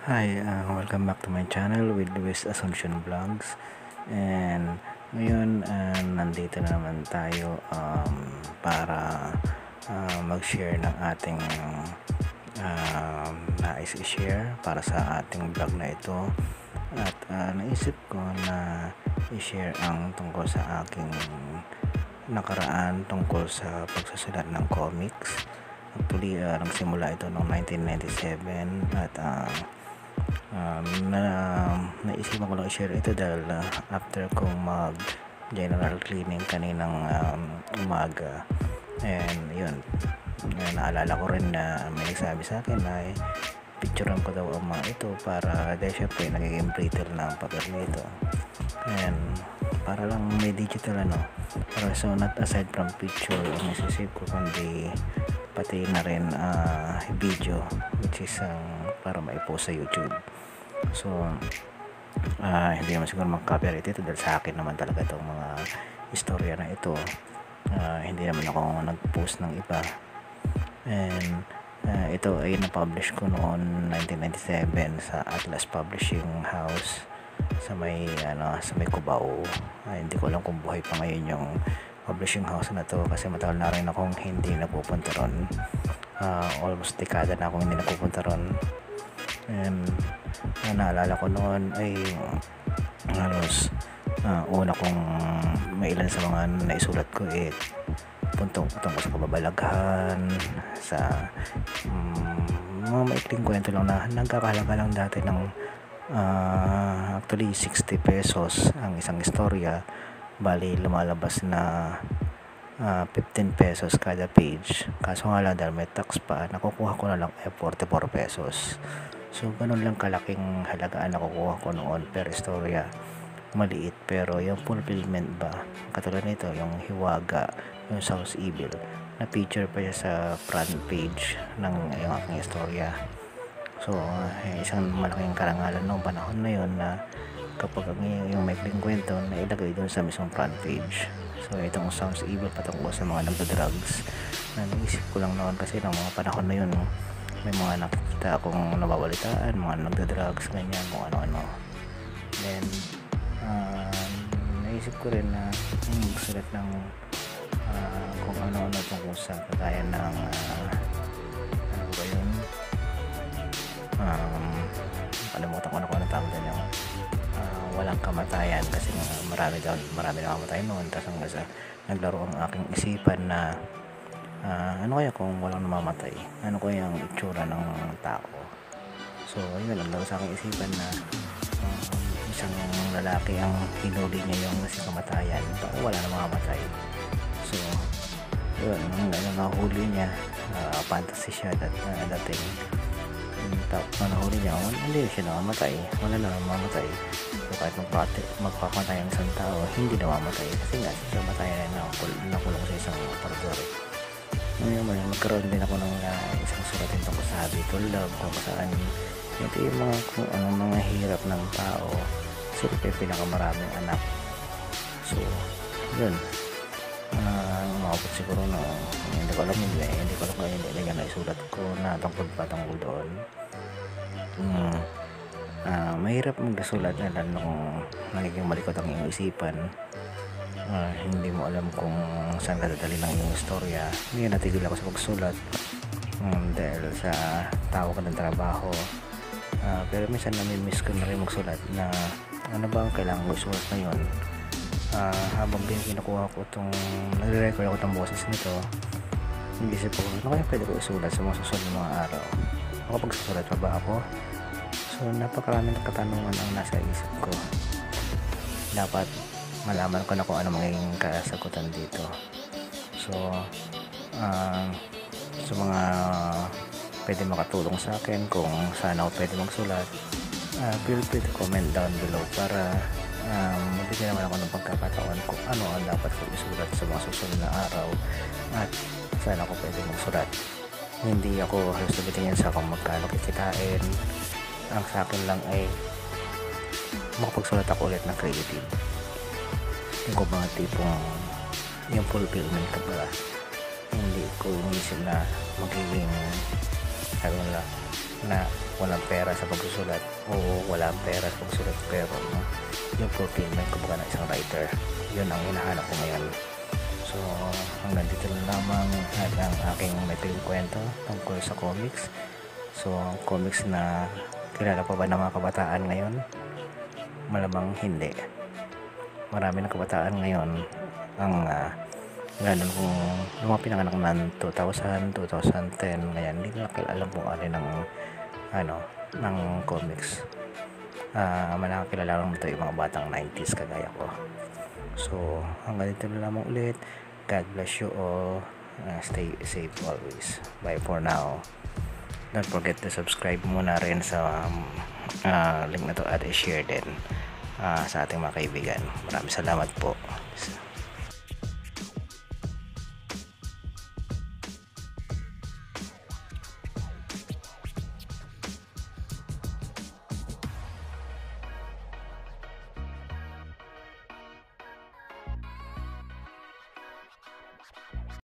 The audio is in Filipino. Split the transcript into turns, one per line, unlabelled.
Hi, welcome back to my channel with Luis Asuncion Vlogs. And ngayon, nandito na naman tayo para mag-share ng ating nais i-share para sa ating vlog na ito. At naisip ko na i-share ang tungkol sa aking nakaraan tungkol sa pagsusulat ng comics. Actually, nagsimula ito noong 1997 at naisipan ko lang i-share ito dahil after kong mag general cleaning kaninang umaga, and yun, naalala ko rin na may nagsabi sa akin na picturean ko daw ang mga ito para dahil syempre nagiging brittle na ang papel nito, and para lang may digital para so not aside from picture ang isisave ko kundi pati na rin video, which is para maipost sa YouTube. So hindi naman siguro mag-copyright ito dahil sa akin naman talaga itong mga istorya na ito. Hindi naman ako nag-post ng iba, and ito ay na-publish ko noon 1997 sa Atlas Publishing House sa may Cubao. Hindi ko alam kung buhay pa ngayon yung publishing house na to kasi matagal na rin akong hindi napupunta ron. Almost dekada na akong hindi napupunta ron. And naalala ko noon ay halos una kong mailan sa mga naisulat ko tungkol sa kababalaghan, sa mga maikling kwento lang na nagkakahalaga lang dati ng actually 60 pesos ang isang istorya. Bali lumalabas na 15 pesos kada page. Kaso nga lang dahil may tax pa, nakukuha ko na lang 44 pesos. So ganun lang kalaking halagaan nakukuha ko noon per istorya. Maliit, pero yung fulfillment ba, katulad nito yung Hiwaga, yung South Evil, na feature pa siya sa front page ng yung aking istorya. So isang malaking karangalan noong panahon na yun na kapag yung maikling kwento na ilagay dun sa mismong front page. So itong Sounds Evil patungkol sa mga nagda-drugs, na naisip ko lang noon kasi ng mga panahon na yun may mga nakikita akong nababalitaan, mga nagda-drugs, ganyan, kung ano-ano. Then naisip ko rin na magsulat ng kung ano-ano tungkol sa kagaya ng ano ba yun, kalimutan ko na kung ano tawag din yung walang kamatayan, kasi marami na kamatay noon. Tapos hanggang sa naglaro ang aking isipan na ano kaya kung walang namamatay, ano kaya ang itsura ng tao. So yun, naglaro sa aking isipan na isang lalaki ang hinuli niya yung nasi kamatayan, baka wala na mamamatay. So yun, hanggang nahuli niya, fantasy siya dating. Tapos nahuli niya, hindi siya namamatay, wala na namamatay. So kahit magpapatay ang isang tao, hindi namamatay kasi nga siya matay na nakulong sa isang aparador. Ngayon magkaroon din ako ng isang suratin tungkol sa habitual love, kung saan ito yung mga kung anong mga hirap ng tao. Sila pinakamaraming anak. So yun, makapot siguro na hindi ko alam kaya hindi nga naisulat ko na tungkol doon. Mahirap magsulat na lalo kung nagiging malikot ang iyong isipan. Hindi mo alam kung saan ka dadali ng iyong istorya. Ngayon natigil ako sa pagsulat dahil sa tao ko ng trabaho. Pero minsan nami-miss ko na rin magsulat na ano ba ang kailangan ko isulat ngayon. Habang kinukuha ko itong nagre-record ako itong boses nito, nag-isip ko ano kaya pwede ko isulat sa mga susunod ng mga araw. Makapagsusulat pa ba ako? So napakaraming katanungan ang nasa isip ko. Dapat malaman ko na kung ano magiging kasagutan dito. So sa mga pwede makatulong sa akin kung saan ako pwede magsulat, feel free to comment down below para mabigyan naman ako ng pagkakataon kung ano ang dapat ko isulat sa mga susunod na araw at saan ako pwede magsulat. Hindi ako halos nabitingin sa kung magkano kikitain. Ang sa akin lang ay makapagsulat ako ulit ng creative, yung mga tipong yung fulfillment ka ba. Hindi ko inisip na magiging na walang pera sa pagsusulat o walang pera sa pagsusulat, pero yung fulfillment kumbaga ng isang writer, yun ang hinahanap ko ngayon. So hanggang dito lang lamang ang aking maikling kwento tungkol sa comics. So comics na kilala pa ba ng mga kabataan ngayon? Malamang hindi. Marami ng kabataan ngayon ang ganun, kung yung mga pinanganak ng 2000, 2010, ngayon hindi nila alam kung ano ng comics. Malakakilala lang ito yung mga batang 90s kagaya ko. So hanggang dito na lamang ulit. God bless you all. Stay safe always. Bye for now. Don't forget to subscribe muna rin sa link na to at i-share din sa ating mga kaibigan. Maraming salamat po.